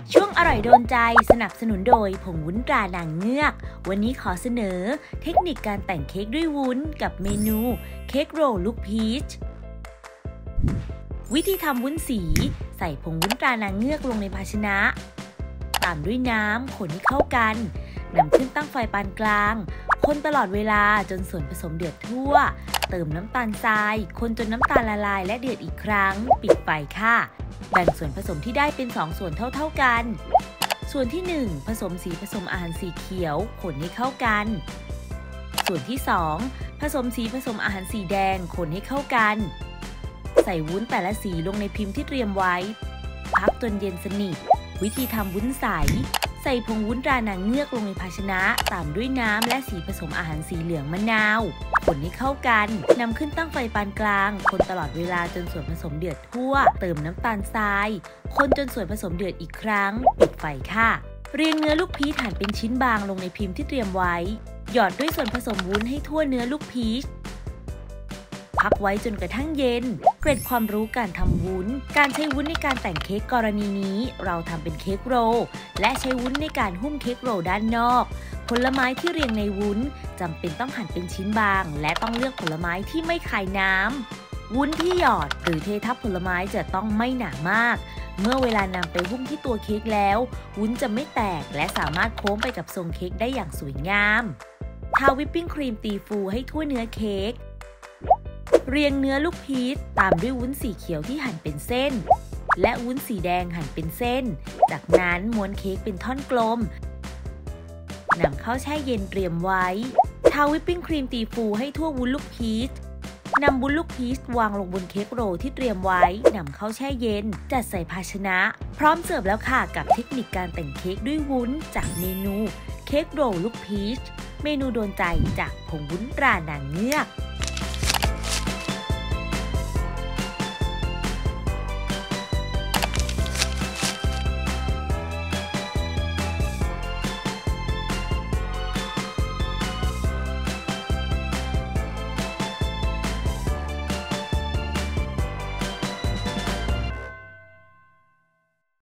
ช่วงอร่อยโดนใจสนับสนุนโดยผงวุ้นตรานางเงือกวันนี้ขอเสนอเทคนิคการแต่งเค้กด้วยวุ้นกับเมนูเค้กโรลลูกพีชวิธีทำวุ้นสีใส่ผงวุ้นตรานางเงือกลงในภาชนะตามด้วยน้ำคนให้เข้ากันนำขึ้นตั้งไฟปานกลางคนตลอดเวลาจนส่วนผสมเดือดทั่วเติมน้ำตาลทรายคนจนน้ำตาลละลายและเดือดอีกครั้งปิดไฟค่ะแบ่งส่วนผสมที่ได้เป็น2ส่วนเท่ากันส่วนที่1ผสมสีผสมอาหารสีเขียวคนให้เข้ากันส่วนที่2ผสมสีผสมอาหารสีแดงคนให้เข้ากันใส่วุ้นแต่ละสีลงในพิมพ์ที่เตรียมไว้พักจนเย็นสนิทวิธีทำวุ้นใสใส่ผงวุ้นตรานางเงือกลงในภาชนะตามด้วยน้ำและสีผสมอาหารสีเหลืองมะนาวคนให้เข้ากันนำขึ้นตั้งไฟปานกลางคนตลอดเวลาจนส่วนผสมเดือดทั่วเติมน้ำตาลทรายคนจนส่วนผสมเดือดอีกครั้งปิดไฟค่ะเรียงเนื้อลูกพีชหั่นเป็นชิ้นบางลงในพิมพ์ที่เตรียมไว้หยอดด้วยส่วนผสมวุ้นให้ทั่วเนื้อลูกพีชพักไว้จนกระทั่งเย็นเกร็ดความรู้การทำวุ้นการใช้วุ้นในการแต่งเค้กกรณีนี้เราทำเป็นเค้กโรลและใช้วุ้นในการหุ้มเค้กโรลด้านนอกผลไม้ที่เรียงในวุ้นจำเป็นต้องหั่นเป็นชิ้นบางและต้องเลือกผลไม้ที่ไม่คายน้ำวุ้นที่หยอดหรือเททับผลไม้จะต้องไม่หนามากเมื่อเวลานำไปหุ้มที่ตัวเค้กแล้ววุ้นจะไม่แตกและสามารถโค้งไปกับทรงเค้กได้อย่างสวยงามทาวิปปิ้งครีมตีฟูให้ทั่วเนื้อเค้กเรียงเนื้อลูกพีชตามด้วยวุ้นสีเขียวที่หั่นเป็นเส้นและวุ้นสีแดงหั่นเป็นเส้นจากนั้นม้วนเค้กเป็นท่อนกลมนำเข้าแช่เย็นเตรียมไว้ทาวิปปิ้งครีมตีฟูให้ทั่ววุ้นลูกพีชนำวุ้นลูกพีชวางลงบนเค้กโรลที่เตรียมไว้นำเข้าแช่เย็นจัดใส่ภาชนะพร้อมเสิร์ฟแล้วค่ะกับเทคนิคการแต่งเค้กด้วยวุ้นจากเมนูเค้กโรลลูกพีชเมนูโดนใจจากผงวุ้นตรานางเงือก